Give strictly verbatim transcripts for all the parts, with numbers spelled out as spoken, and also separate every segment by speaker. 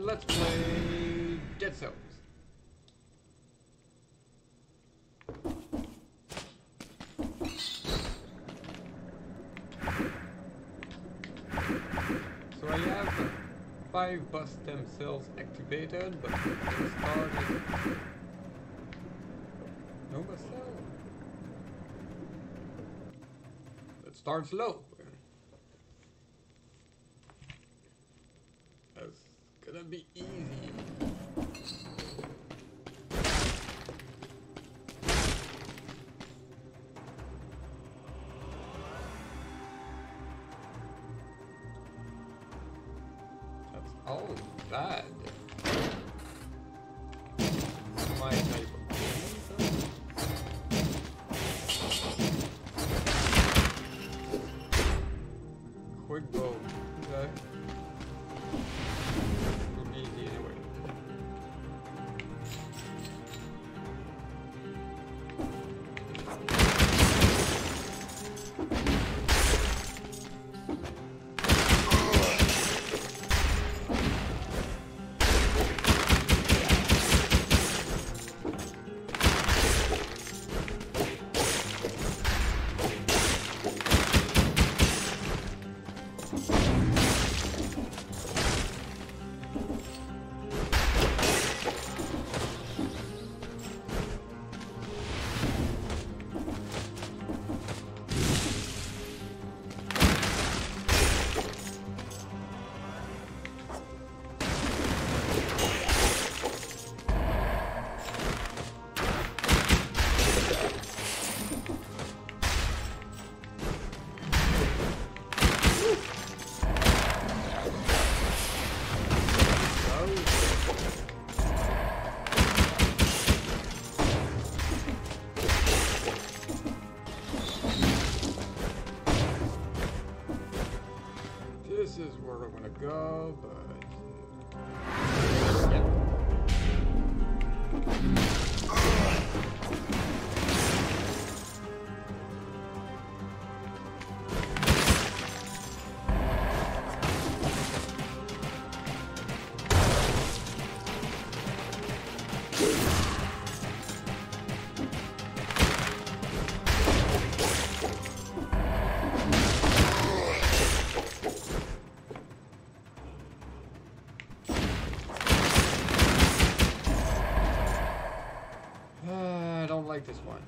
Speaker 1: let's play Dead Cells. So I have five bus stem cells activated, but the start is no bus cell. Let's start slow. That's gonna be easy. That's all bad. My type of game. Quick bow. Okay. Easy anyway. This is where I want to go, but yeah. I don't like this one.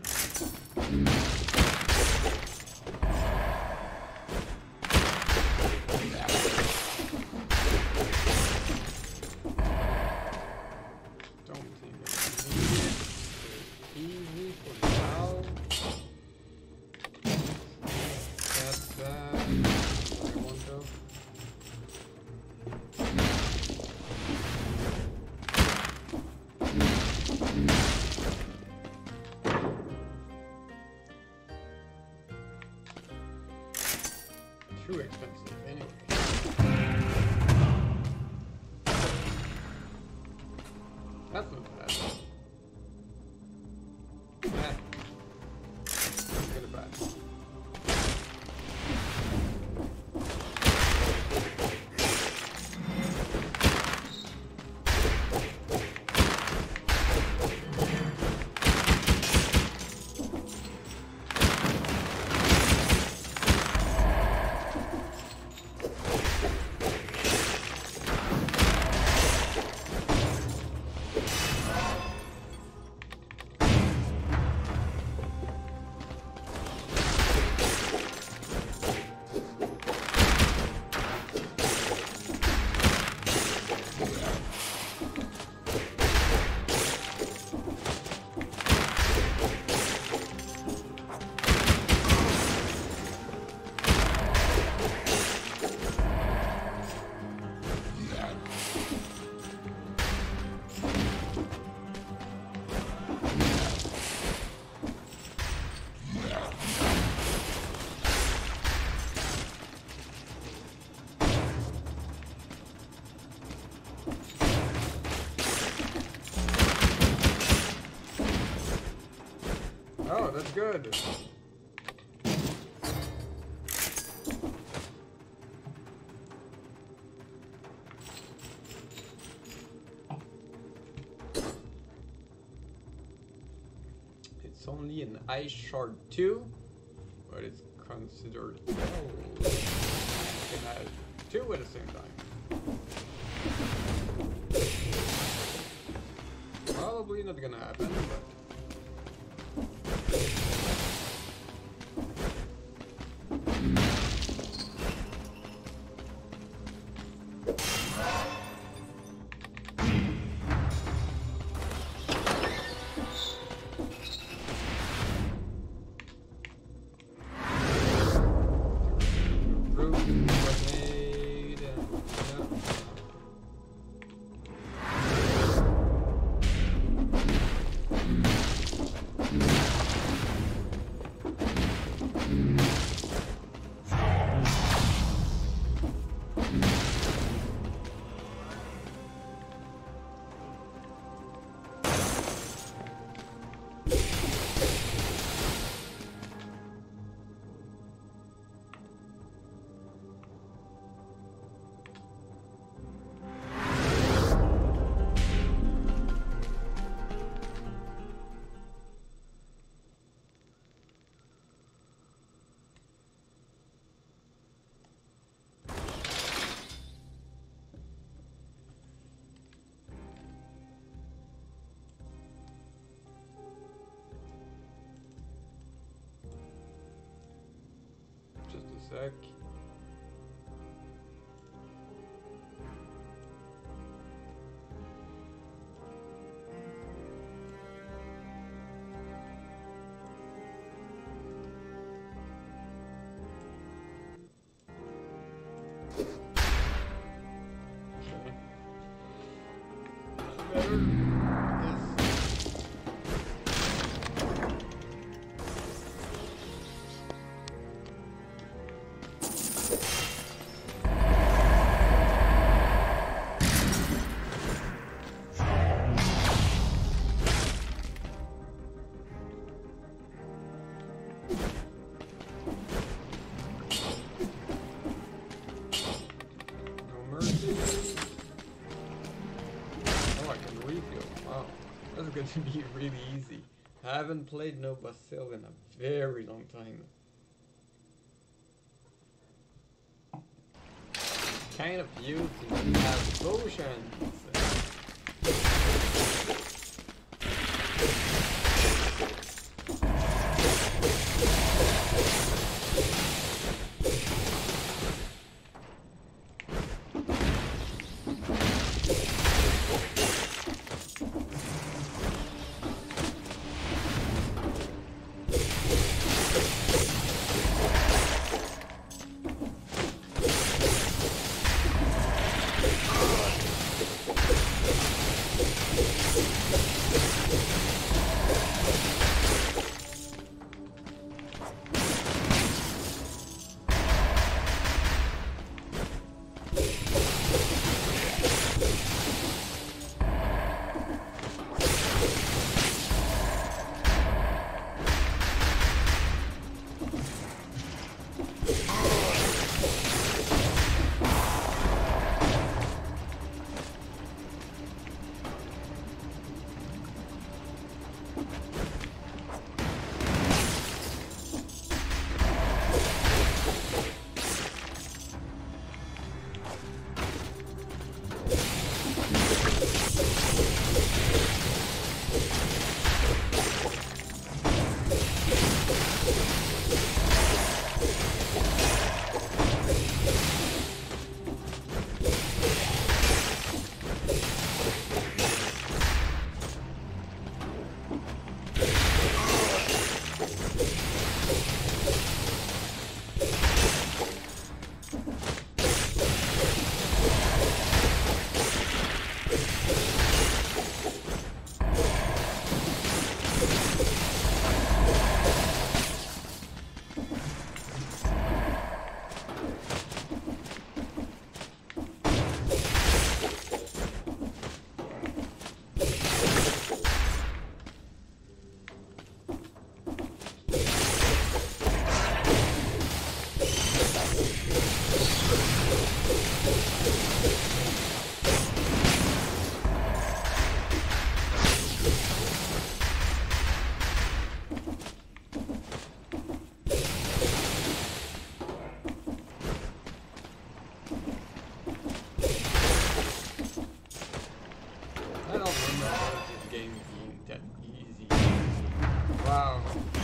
Speaker 1: Don't think it's easy for now. That's that. I want to. Too expensive anyway. That's not bad. Nah. Good or bad. Oh, that's good. It's only an ice shard two, but it's considered gold. You can have two at the same time. Probably not gonna happen, but just a sec. Going to be really easy. I haven't played No Basil in a very long time. Kind of used to have potions. game being that easy. Wow.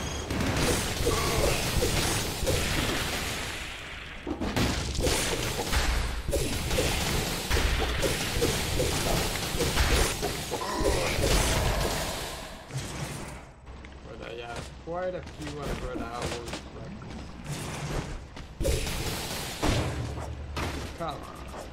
Speaker 1: But I have quite a few hundred hours practice. Come on.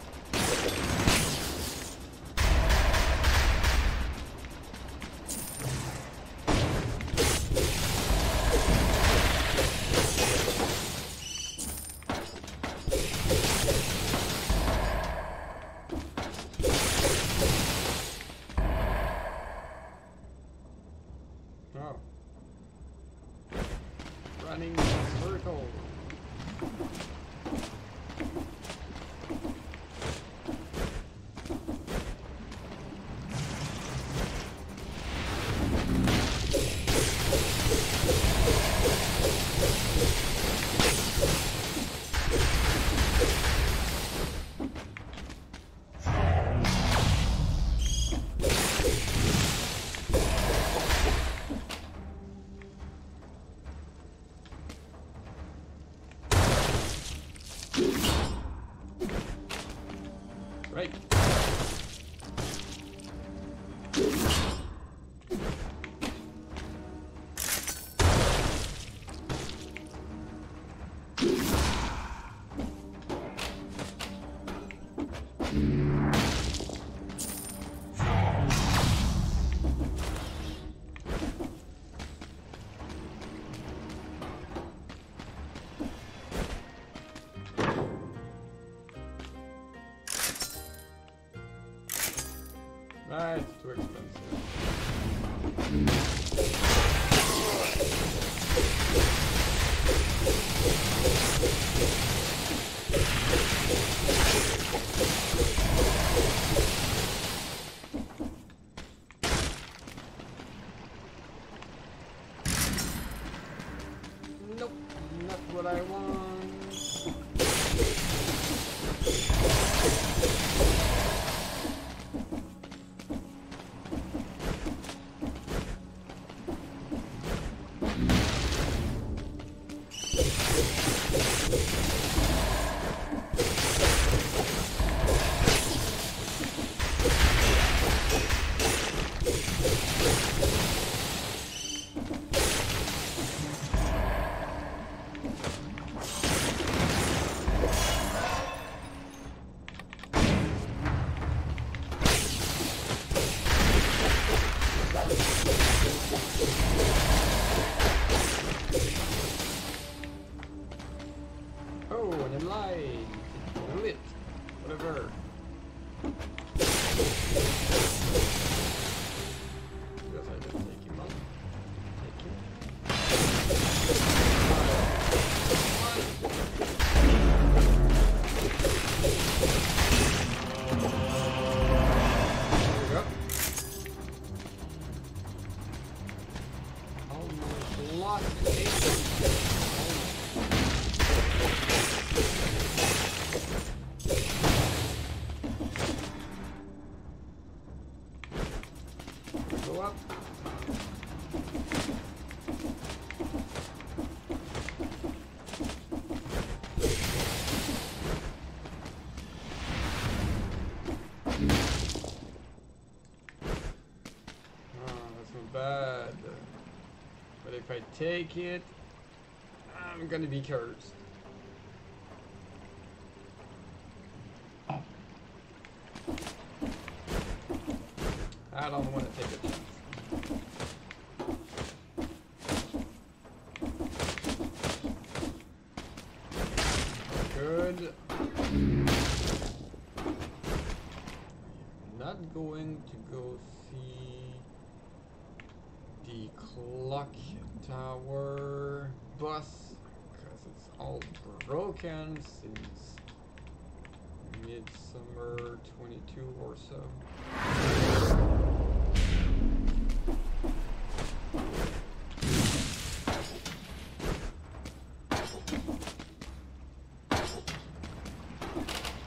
Speaker 1: Oh. Running circle. Right. Ah, it's too expensive. Nope, not what I want. Oh, and I'm lying. Lit. Whatever. Guess I didn't take him out. Take him. There we go. Almost lost it. Go up. Oh, that's not bad. But if I take it, I'm gonna be cursed. I don't want to take a chance. Good. Not going to go see the clock tower bus because it's all broken since midsummer twenty-two or so.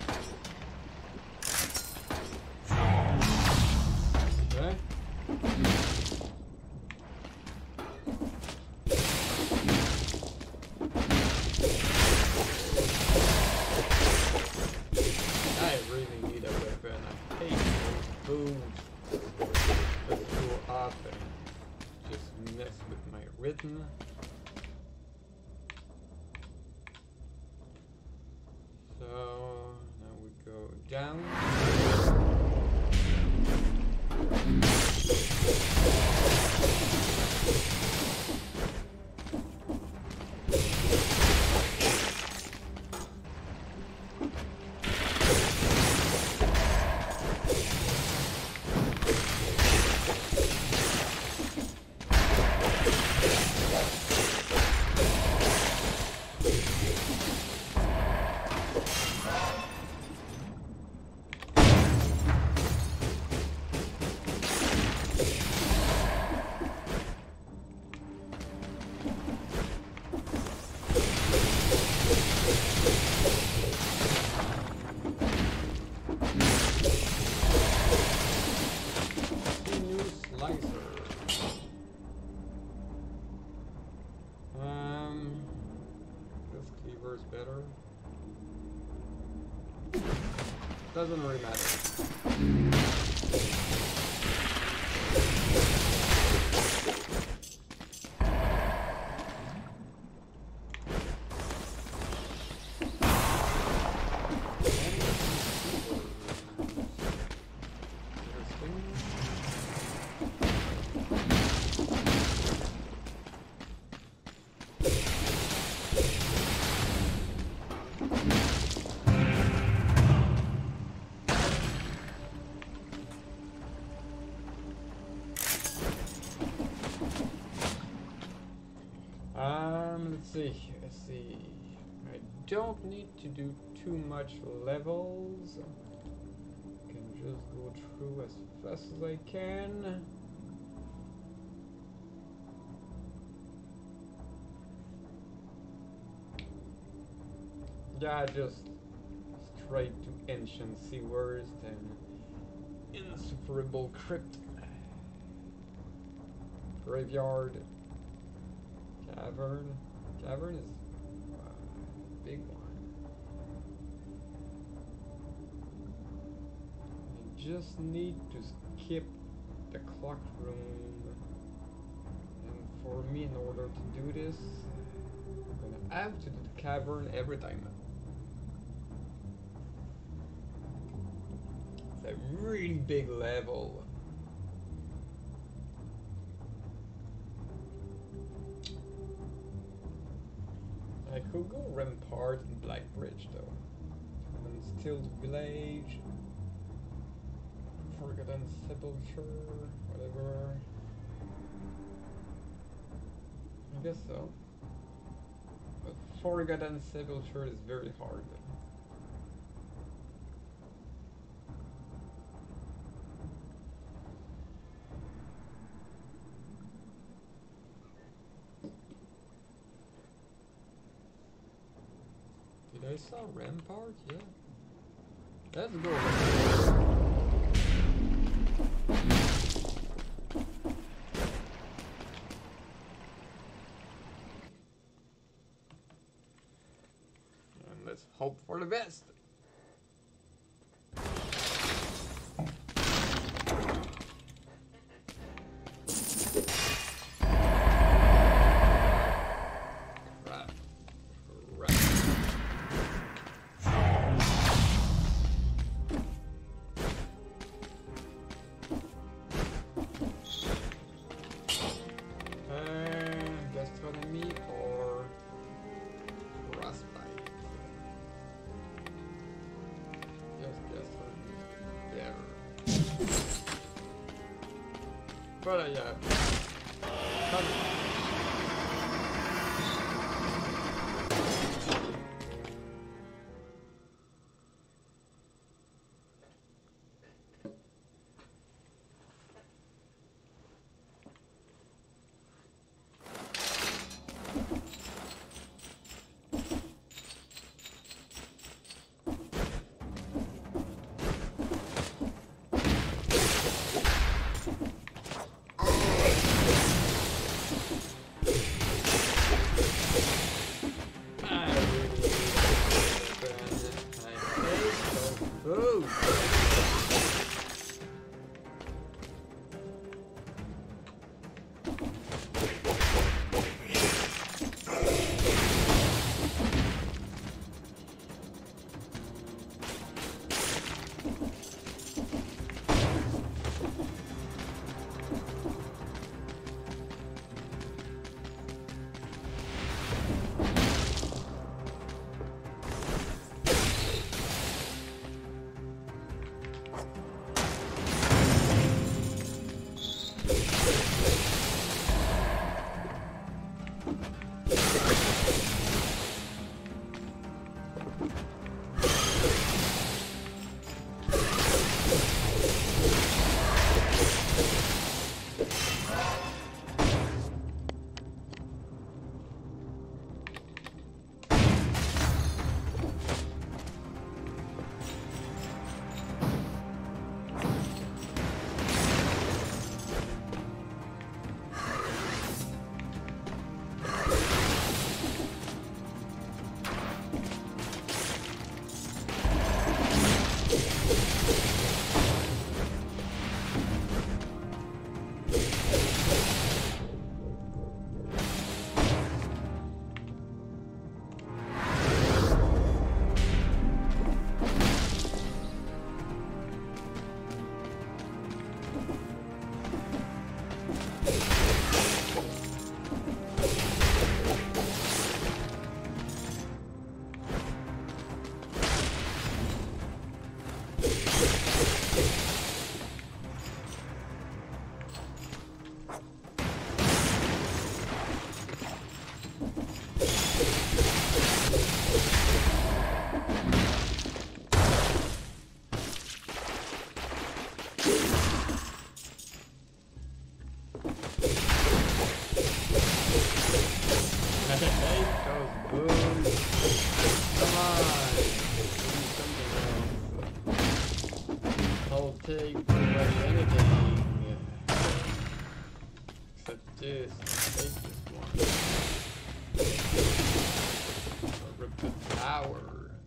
Speaker 1: Okay. button. So now we go down. Better. Doesn't really matter. Um, let's see, let's see. I don't need to do too much levels. I can just go through as fast as I can. Yeah, just straight to ancient sewers and insufferable crypt. Graveyard. Cavern. Cavern is a big one. You just need to skip the clock room. And for me, in order to do this, I'm gonna have to do the cavern every time. It's a really big level. I could go Rampart and Black Bridge though. And still the village. Forgotten Sepulchre, whatever. I guess so. But Forgotten Sepulchre is very hard. I saw Rampart, yeah. Let's go. And let's hope for the best. But uh, yeah. Come. Take pretty much anything except this. Take this one. I'll rip the tower.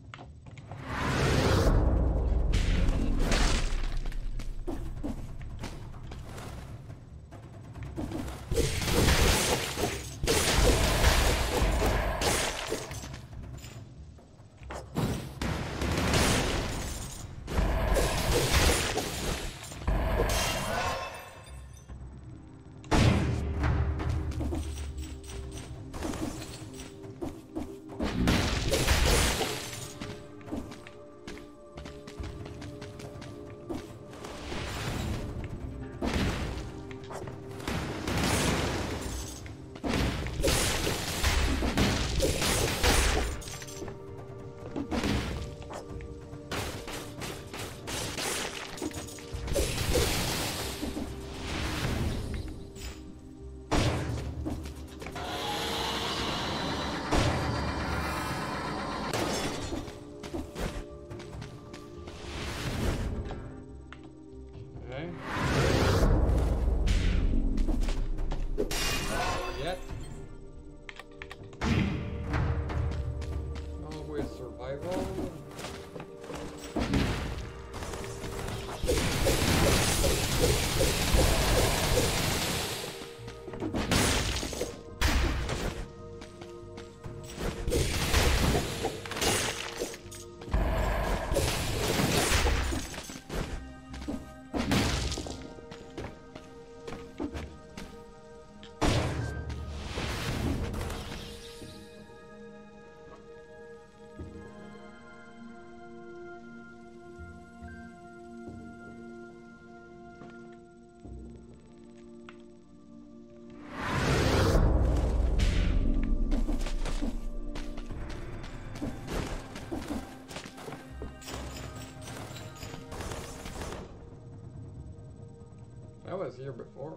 Speaker 1: I was here before.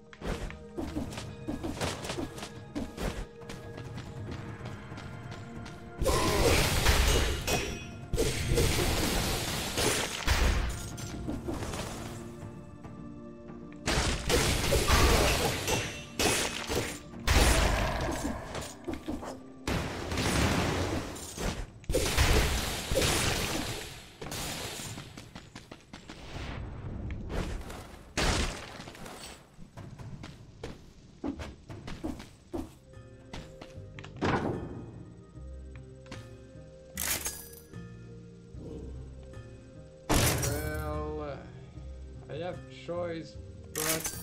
Speaker 1: I have choice, but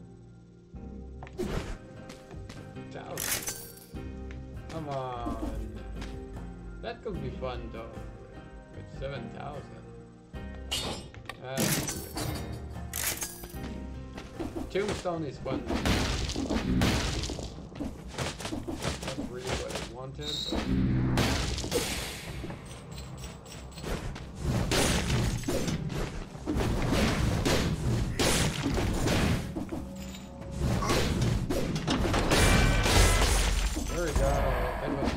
Speaker 1: doubt. Come on. That could be fun though. With seven thousand. Uh, Tombstone is fun. Not really what I wanted, but there we go. That was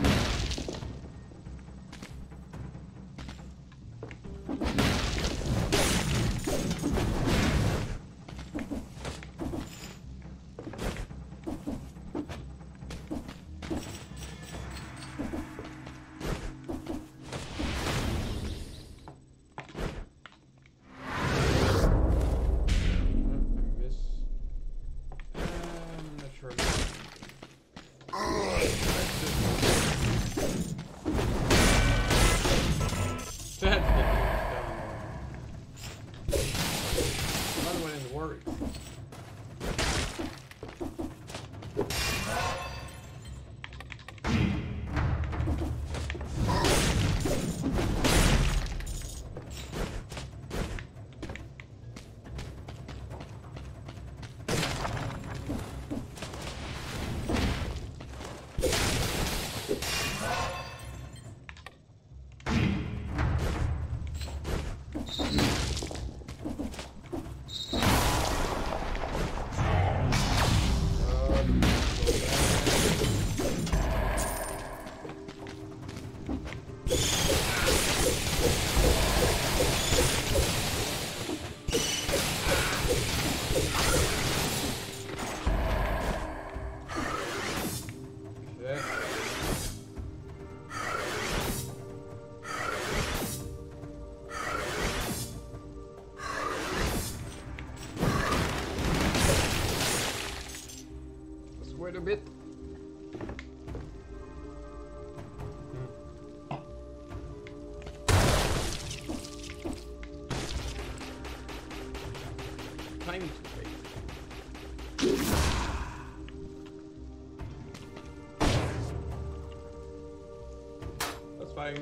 Speaker 1: a bit. Time to wait. That's fine.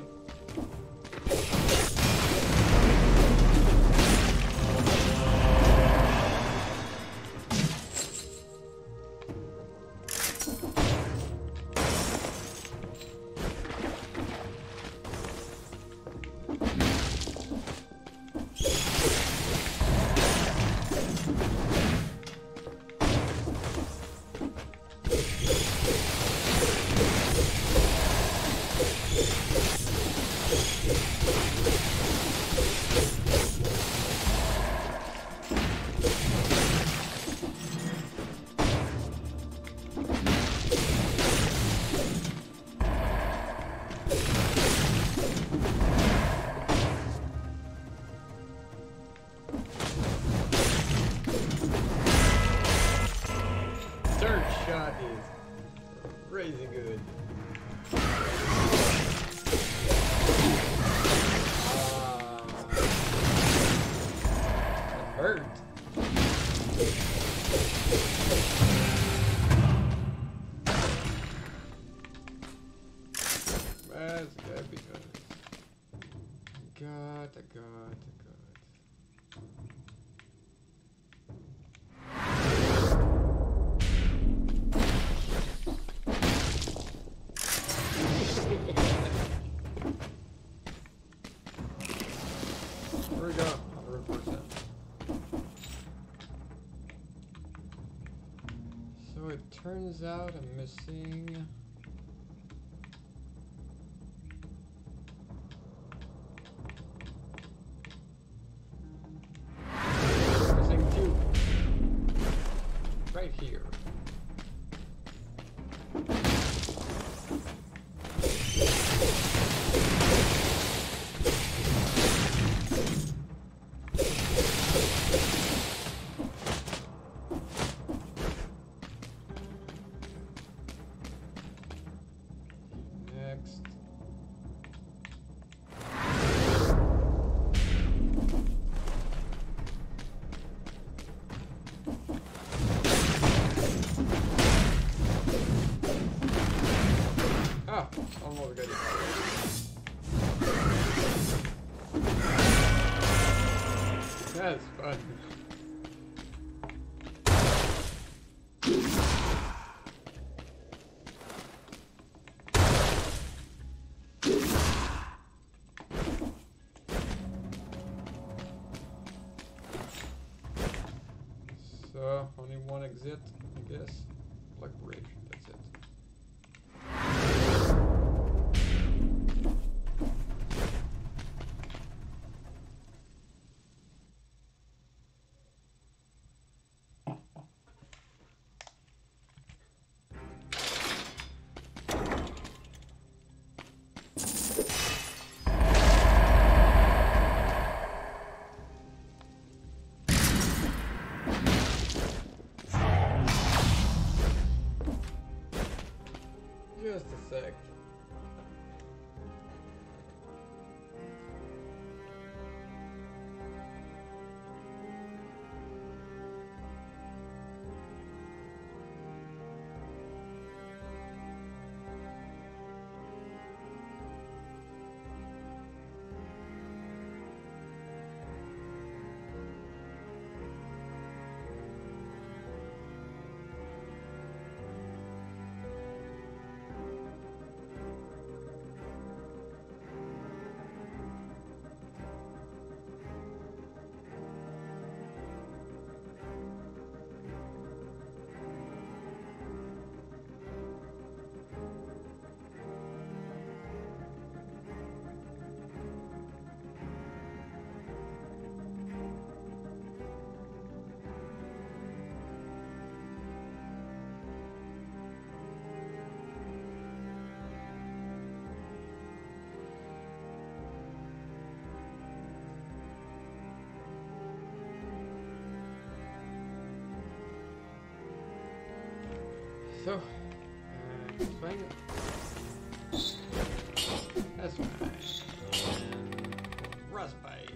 Speaker 1: Shot is crazy good. Uh, it hurt. That's good because God, God, God. Here we go, one hundred percent. So it turns out I'm missing... missing two. Right here. Oh, almost got it. That's fun. So, only one exit, I guess. Like bridge, that's it. Just a sec. So, uh, fine. That's fine. And frostbite.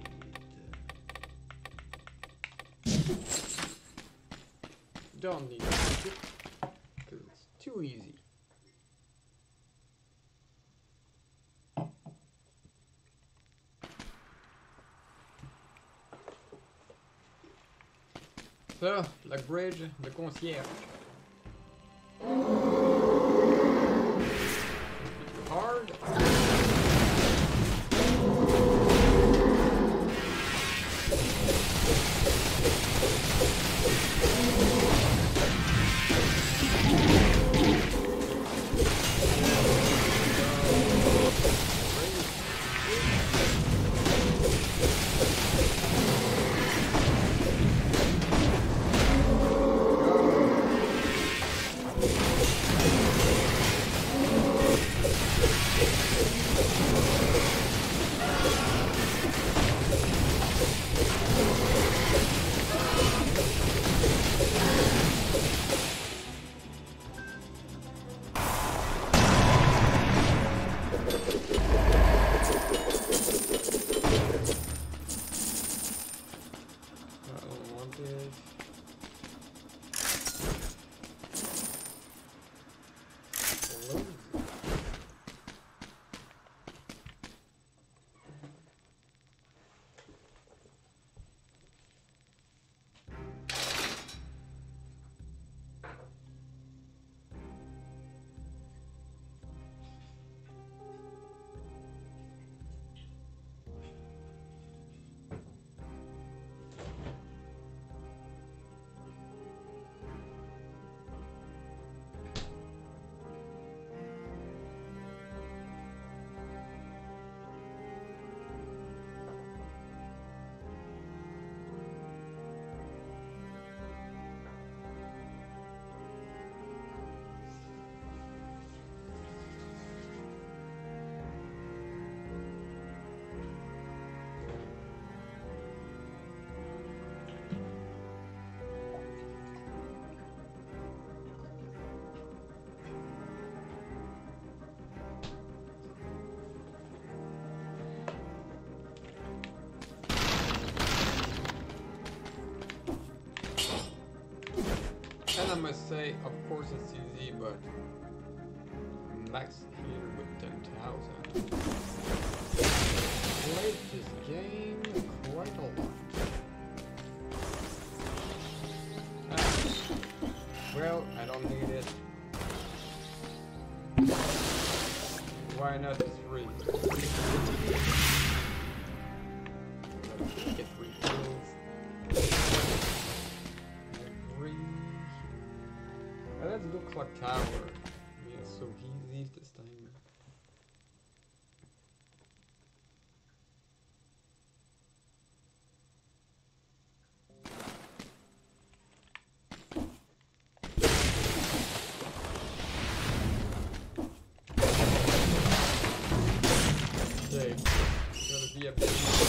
Speaker 1: Don't need to make it because it's too easy. So, la bridge, le concierge. Hard. And I must say, of course it's easy, but max here with ten thousand. played this game quite a lot. Ah, well, I don't need it. Why not three? Get three kills. Three. Well, let's go clock tower. Yeah, it's so easy this time. Gotta be a bit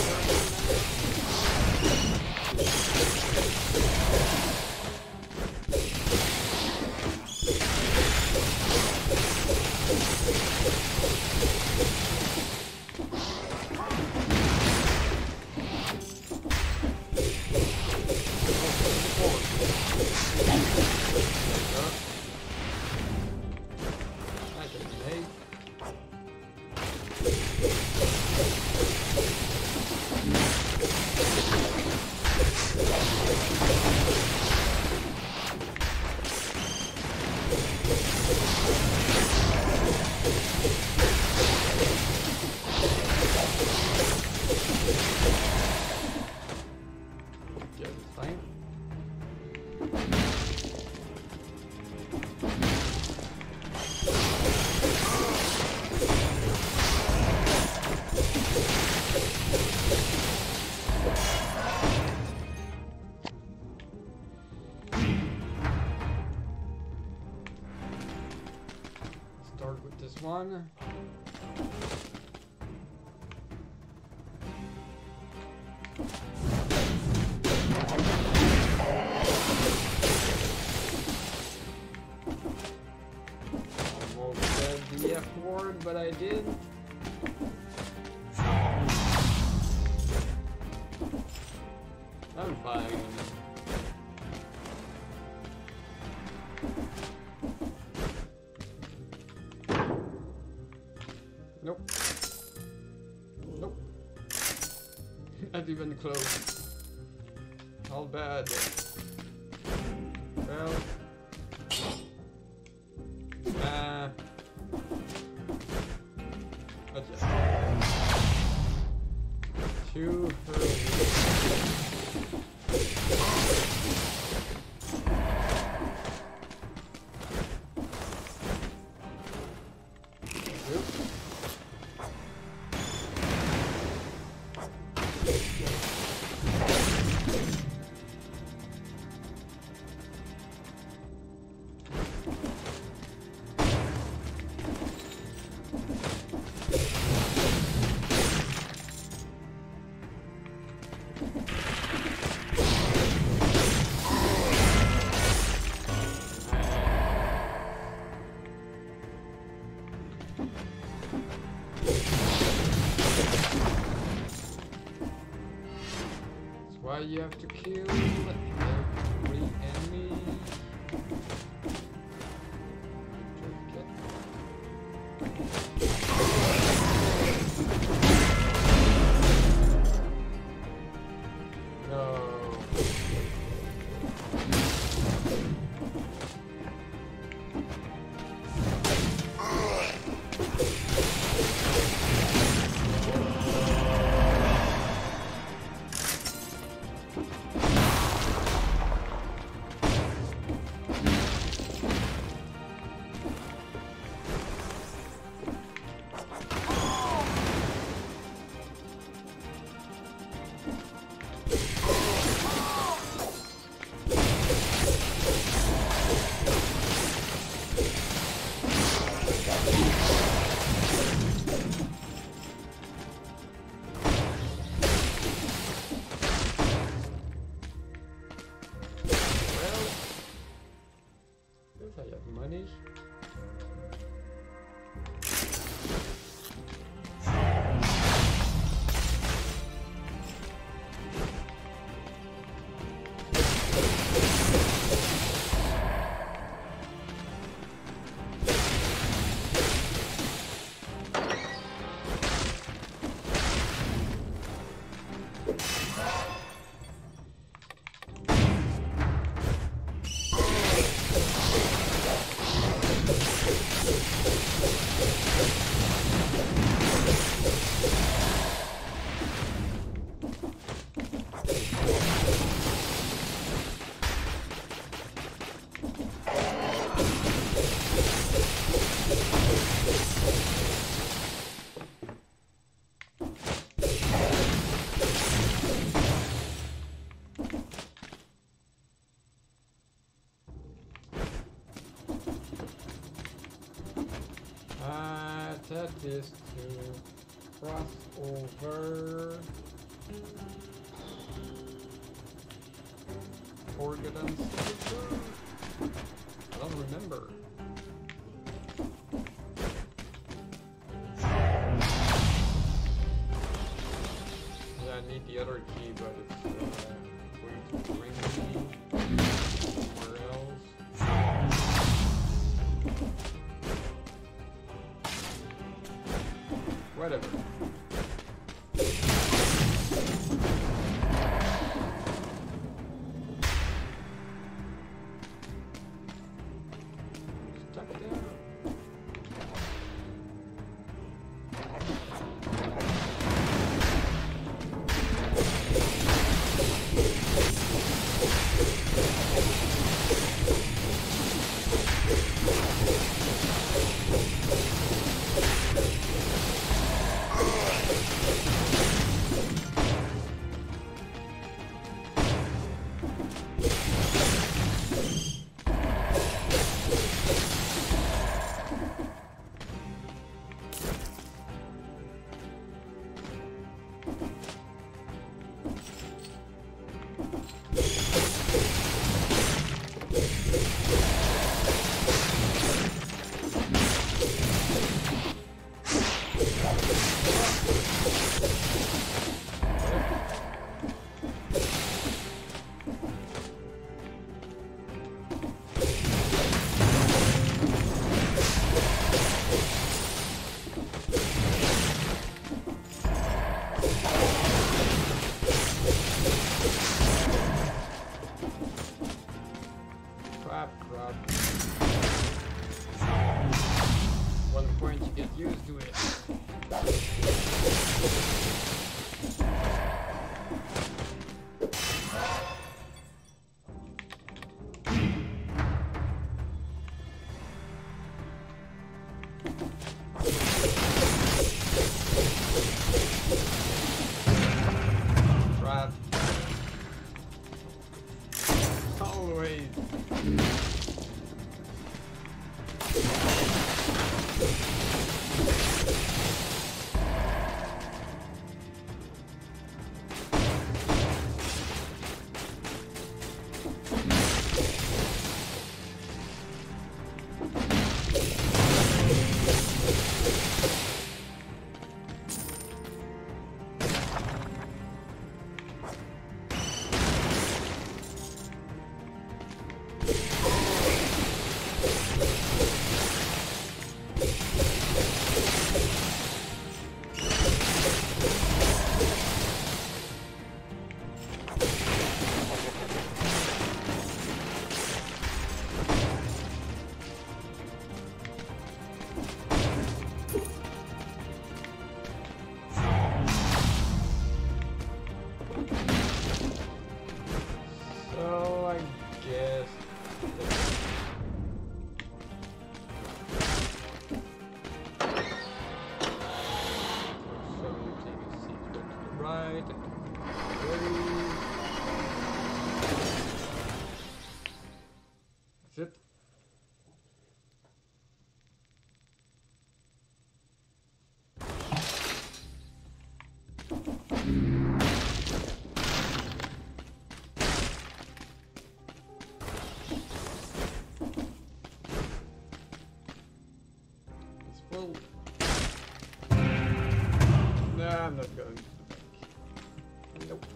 Speaker 1: one. Almost said the F word, but I did. I'm fine. Nope. Nope. Not even close. How bad. Well. Ah. But yeah. Too early. Why you have to kill every enemy? No. That is to cross over Forgotten Silver. I don't remember. Yeah, I need the other key, but it's uh, going to bring me somewhere else. Whatever. Stuck there. That's it. It's full. Nah, I'm not going to the bank. Nope.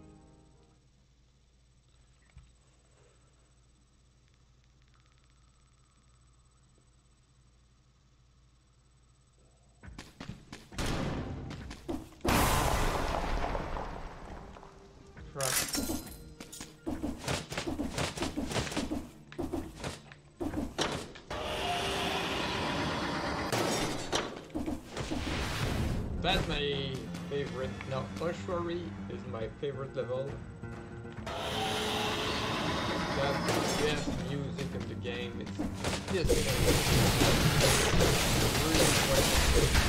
Speaker 1: That's my favorite. No, Oshwari is my favorite level. That's the best music in the game. It's just really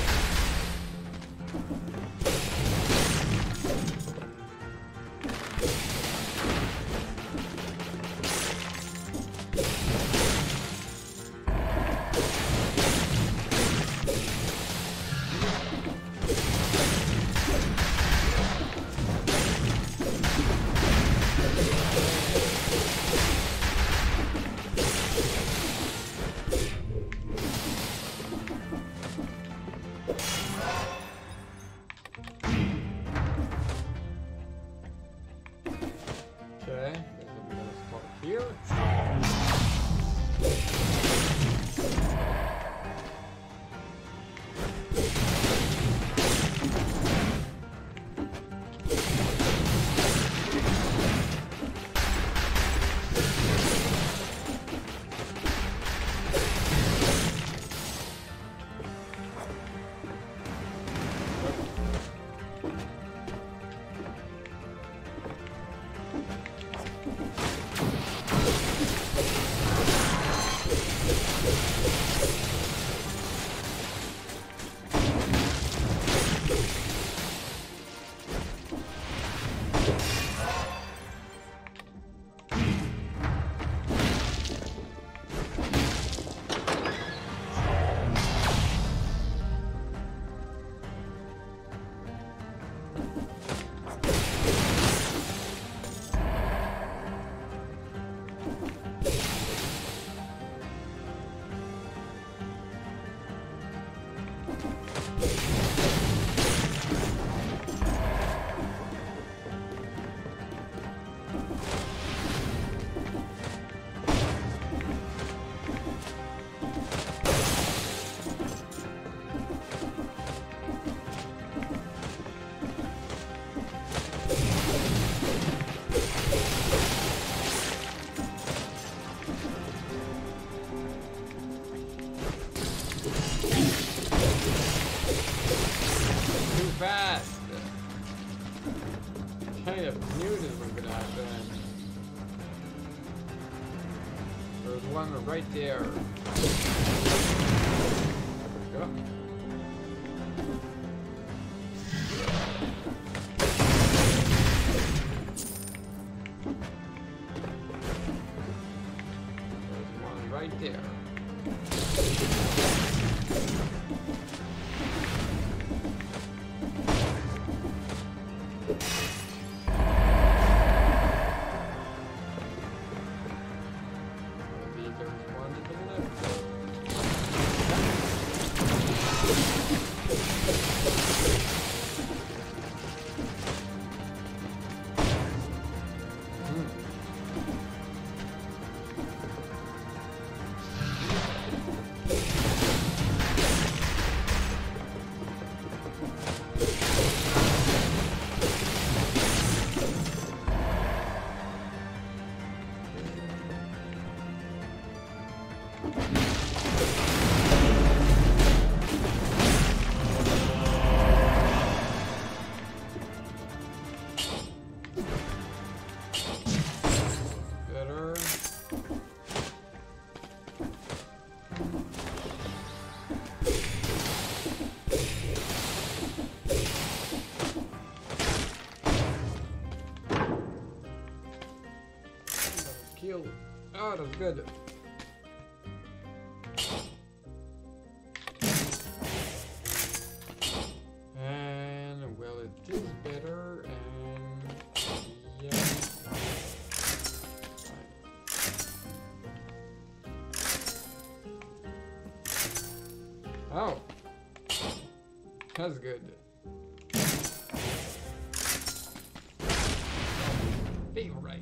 Speaker 1: fast. Kind of knew this was gonna happen. There's one right there. There we go. There's one right there. Oh, that's good. And well, it is better. And yeah. Oh, that's good. Feel right.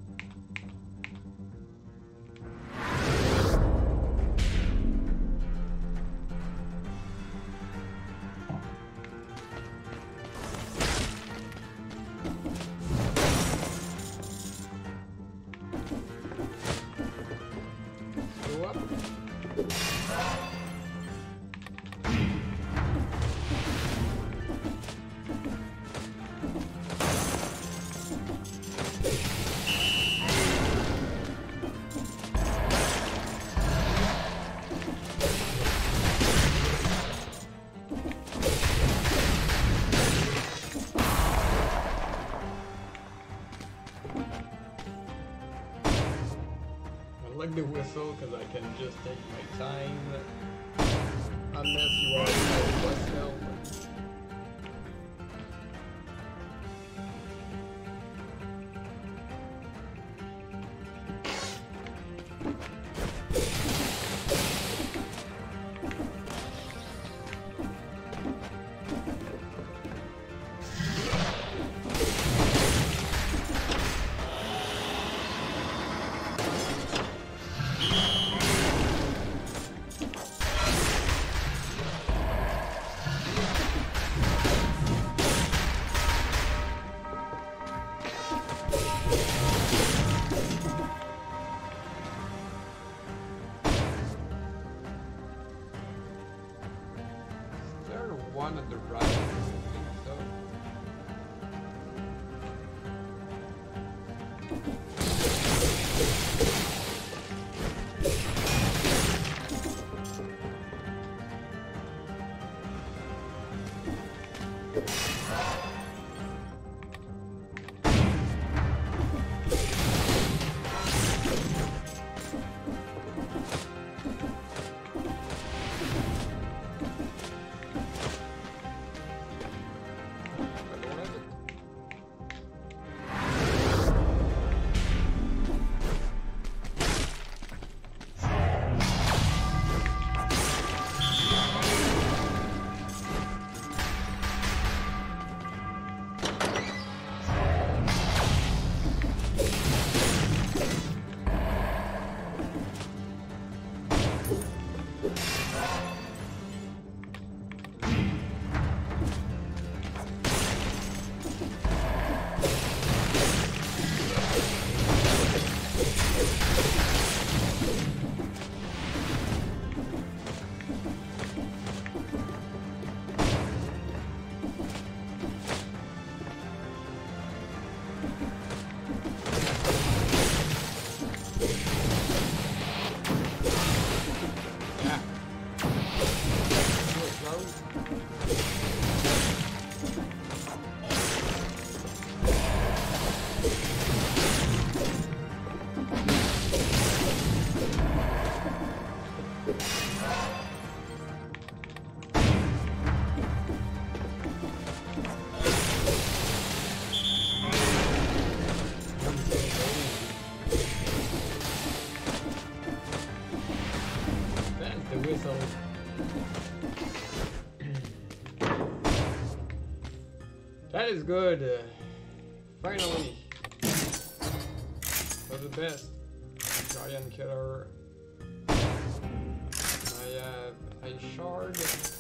Speaker 1: I like the whistle because I can just take my time, unless you are a whistle. One at the right, I think so. That is good. Uh, finally. For the best. Giant killer. I have a shard.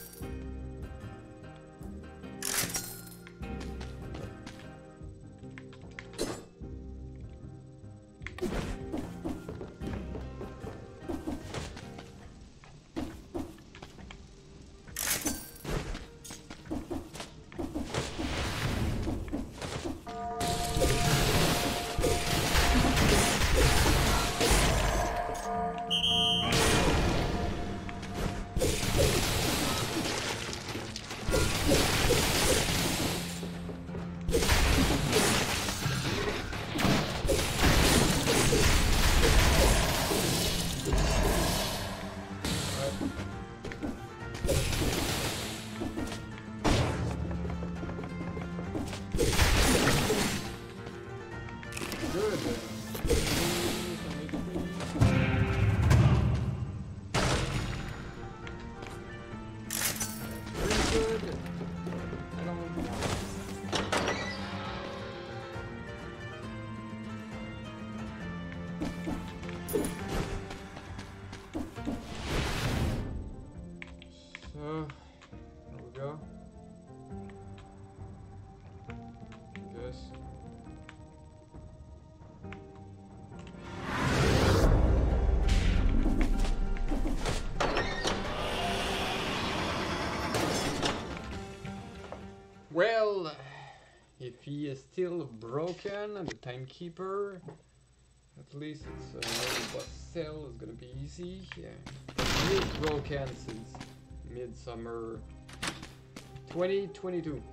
Speaker 1: Well, if he is still broken, the timekeeper, at least it's another boss cell is gonna be easy. Yeah. He is broken since midsummer twenty twenty-two.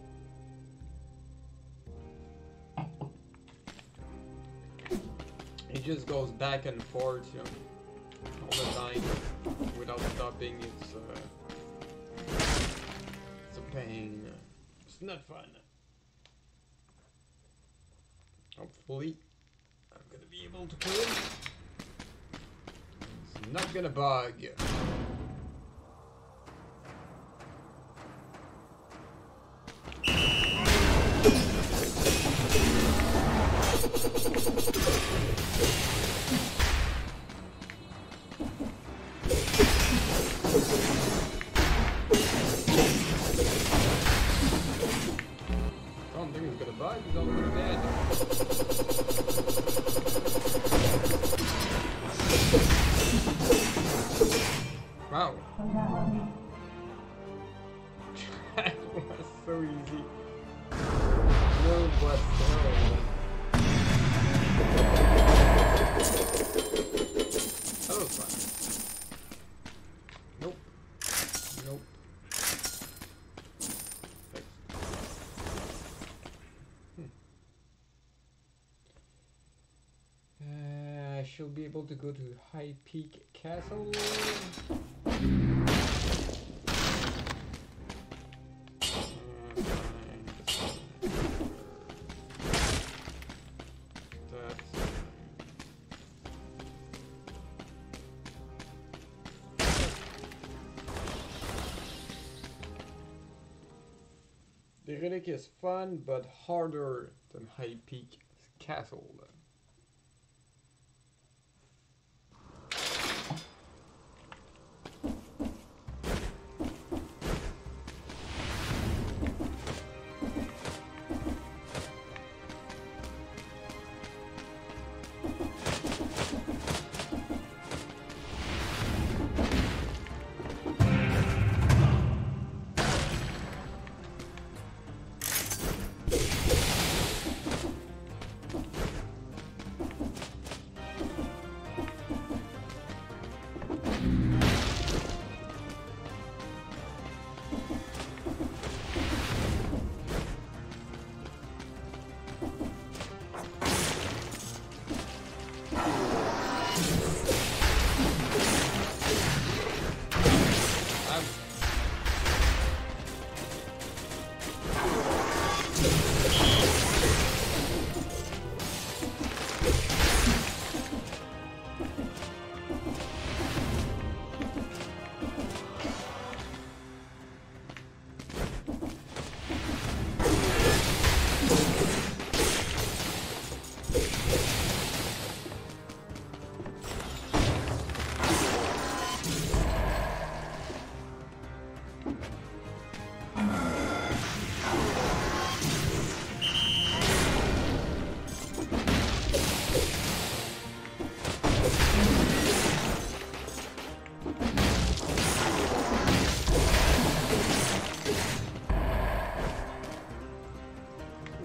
Speaker 1: It just goes back and forth, you know, all the time without stopping. It's uh, it's a pain. It's not fun. Hopefully, I'm gonna be able to kill him. It's not gonna bug. He's already dead. Wow. That was so easy. No but no. That was fun. Nope. Nope. I shall be able to go to High Peak Castle. Uh, the relic is fun, but harder than High Peak Castle.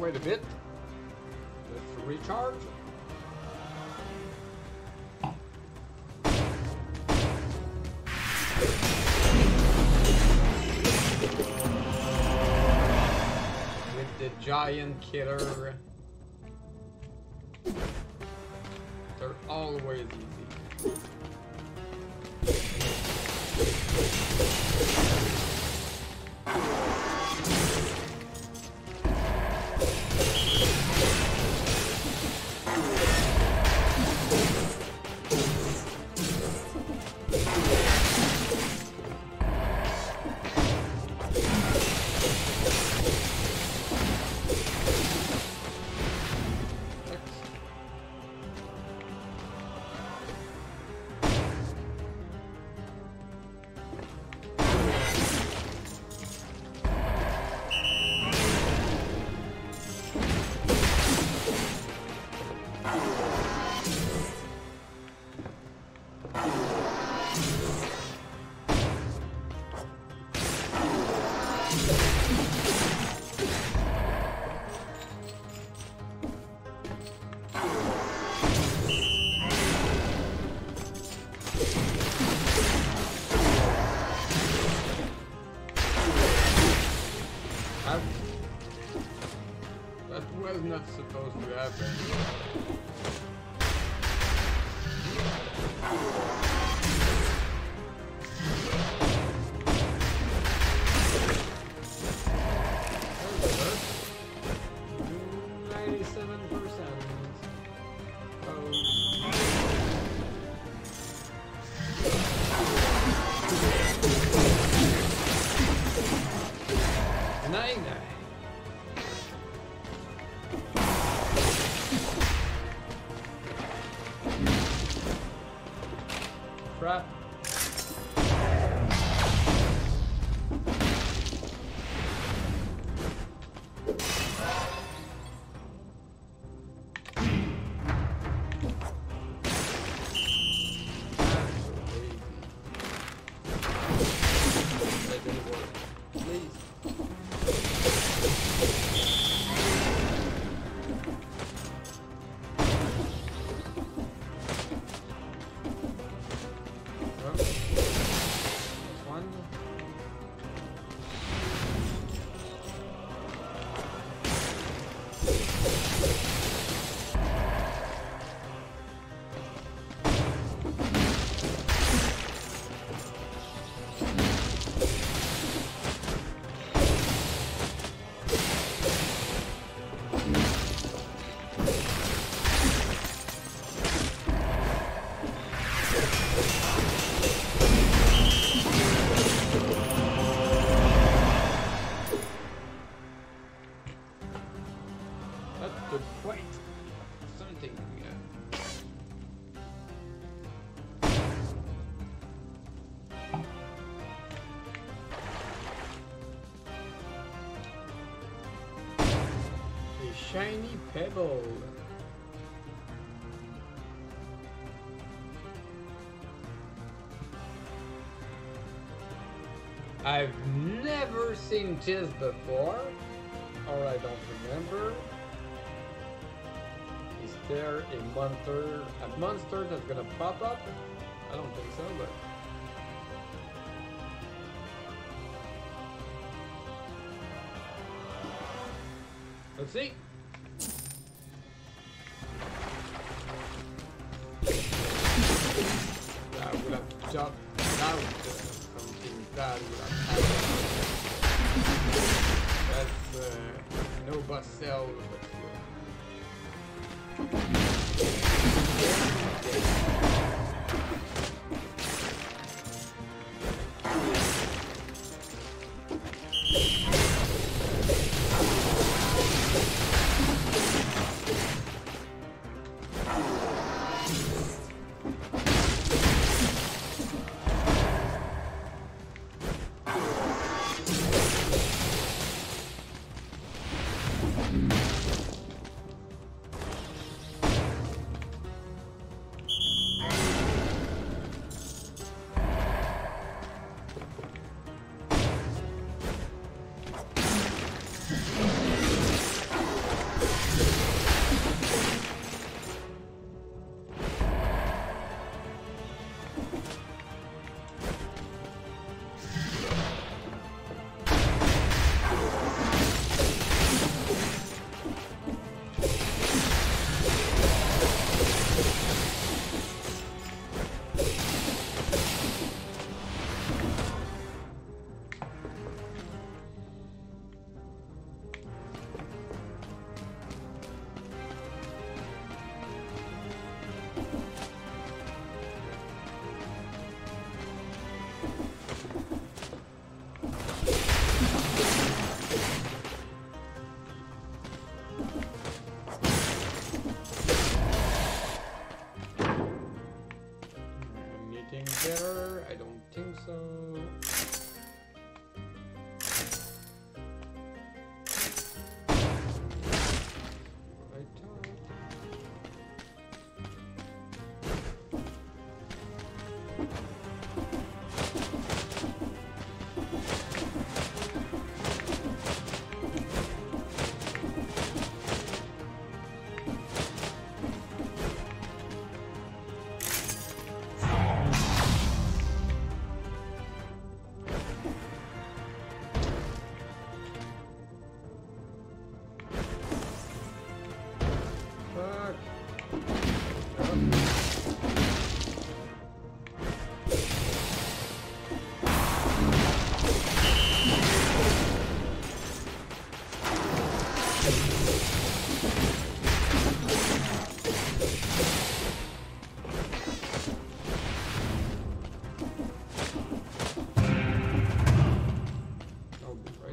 Speaker 1: wait a bit. Let's recharge. With the giant killer. They're always easy. That was not supposed to happen. ninety-seven percent. Oh. Nine nine. Crap. Shiny pebble. I've never seen this before, or I don't remember. Is there a monster, a monster that's gonna pop up? I don't think so, but let's see. I would have jumped out uh, something bad would have happened. That's uh, no bus cell, but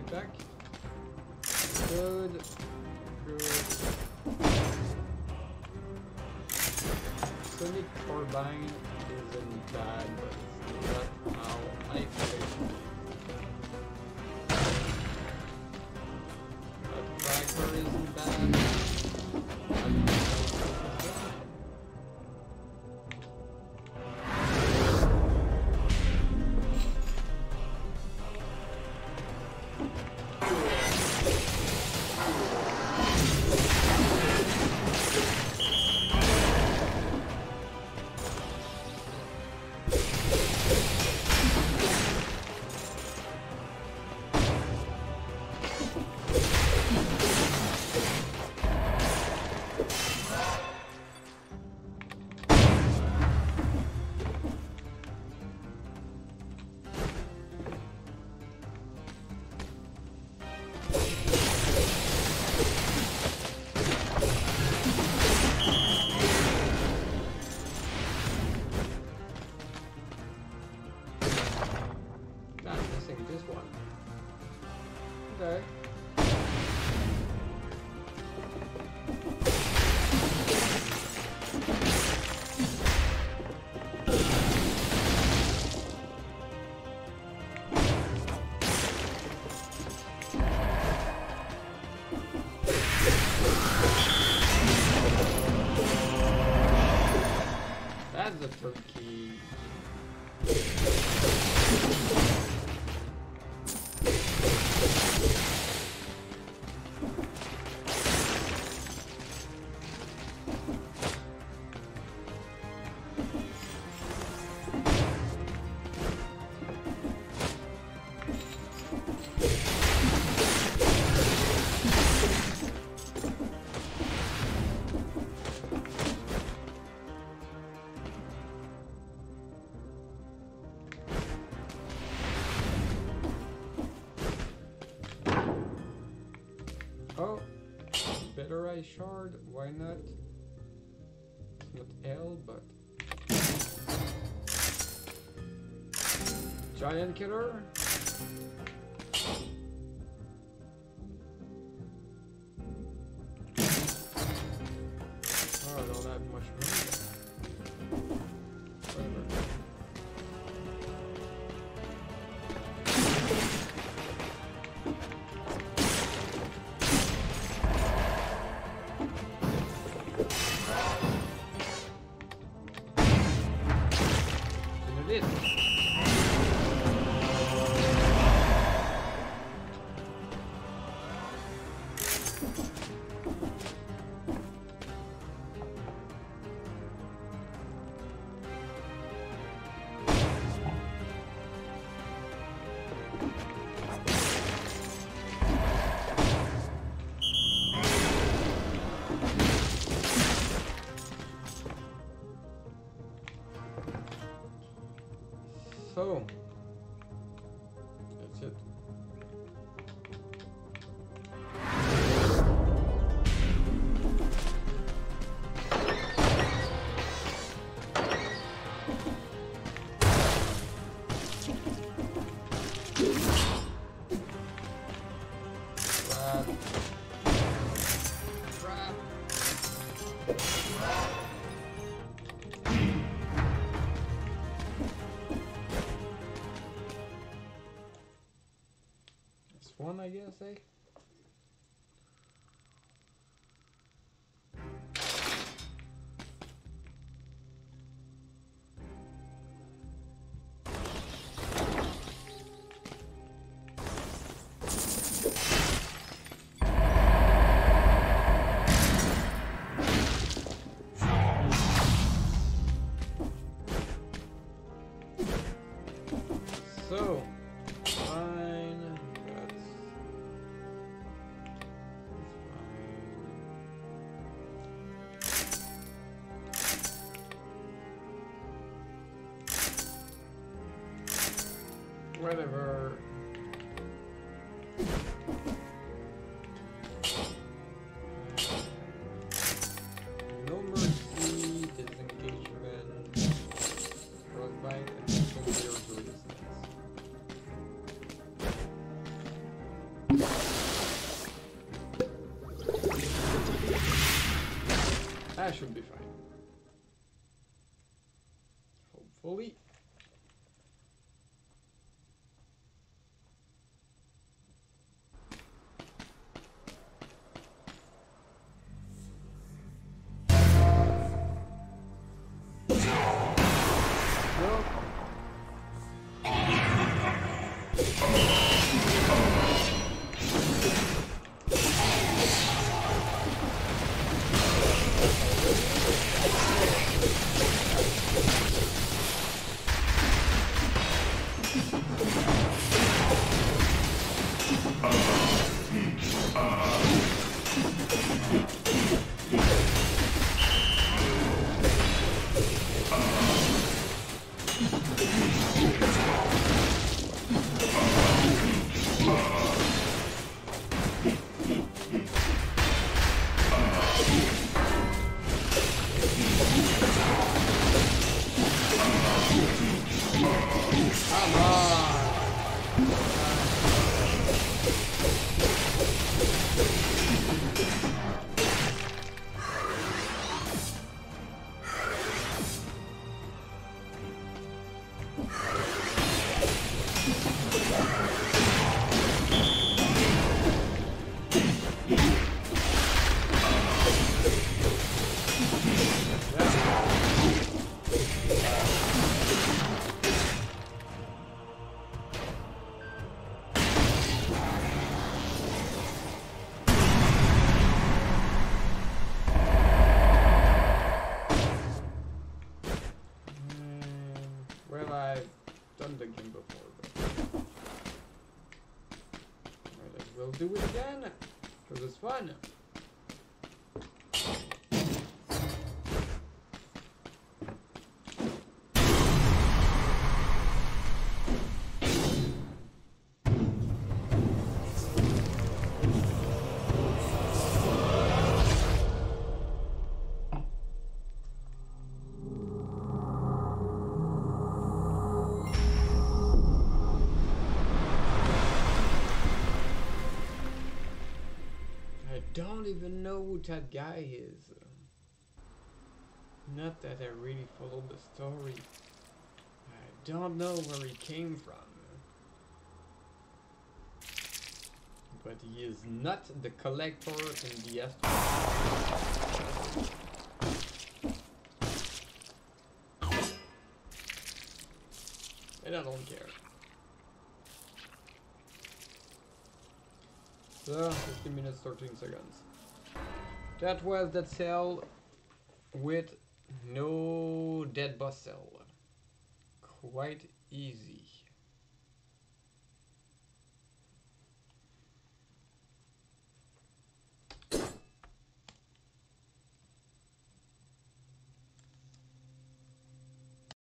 Speaker 1: right back. Good. Good. Sonic turbine isn't bad, but it's not how I play. That tracker isn't bad. Okay. That's a turkey. Oh, better eye shard, why not? It's not L, but giant killer. Oh, I don't have much money. Whatever. So, that's it. Crap. Crap. One, I guess, eh? So, fine. That's I should be fine. Hopefully. The game before, but right, we'll do it again because it's fun. Don't even know who that guy is. Not that I really followed the story. I don't know where he came from. But he is not the collector in the Astro. And I don't care. So, fifteen minutes, thirteen seconds. That was that cell with no dead boss cell. Quite easy.